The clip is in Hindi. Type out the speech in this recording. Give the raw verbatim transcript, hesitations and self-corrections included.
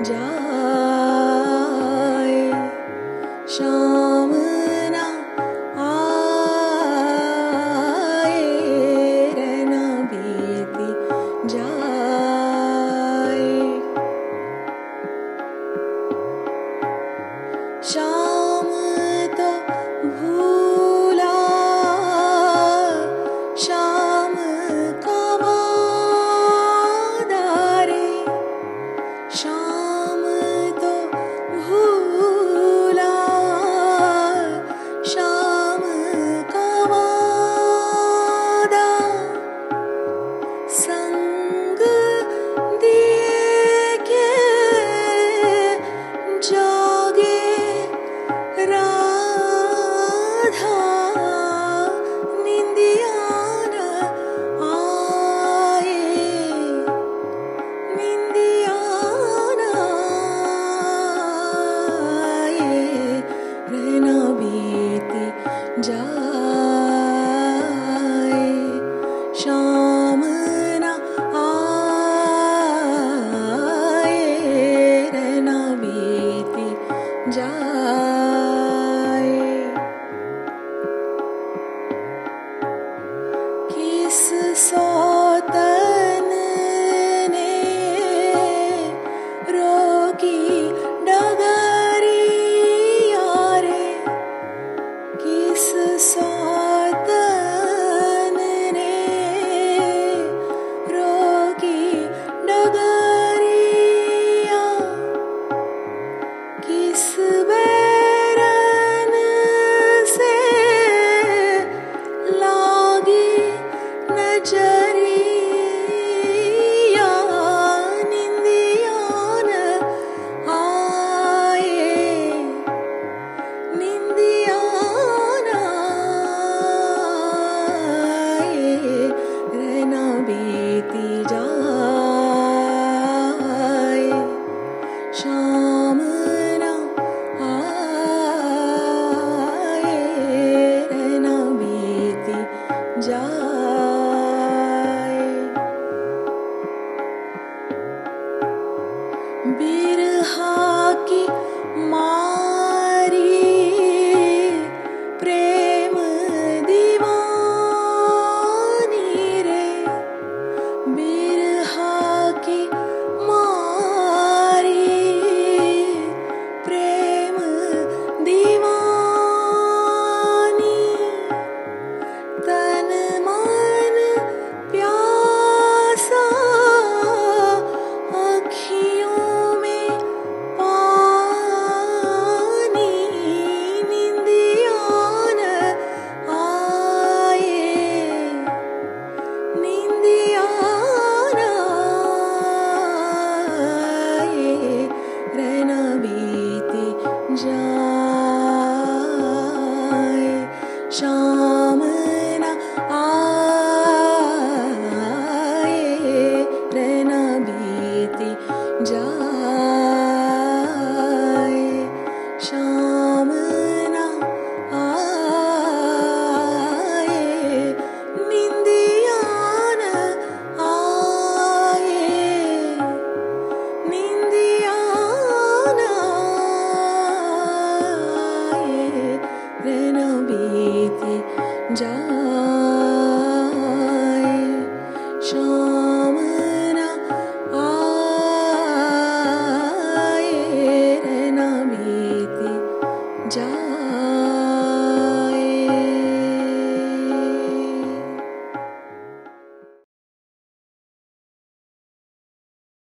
जाए, शाम ना आए, रहना बीती जाए। शाम तो भूला शाम का वादा रे, शाम तो भूला शाम का वादा, संग दिए के जागे राधा, निंदिया न आए, निंदिया न आए, रहना बीती जाए, शाम ना आए, रहना बीती जाए। किस सौतन ने रोकी डगरिया रे, किस सौतन ने रोकी डगरिया, किस बैरन से लागी नजरिया, निंदिया न आए, निंदिया न आए, रहना बीती जाए, शाम ना आए, रहना बीती जाए। बिरहा की मारी प्रेम दीवानी रे, बिरहा की मारी प्रेम दीवानी, तन मन प्यासा अखियों में पानी, निंदिया न आए, निंदिया न आए, रहना बीती जाए, शाम ना आए, रहना बीती जाए, शाम ना आए, निंदिया न आए, निंदिया न आए, रहना बीती जाए।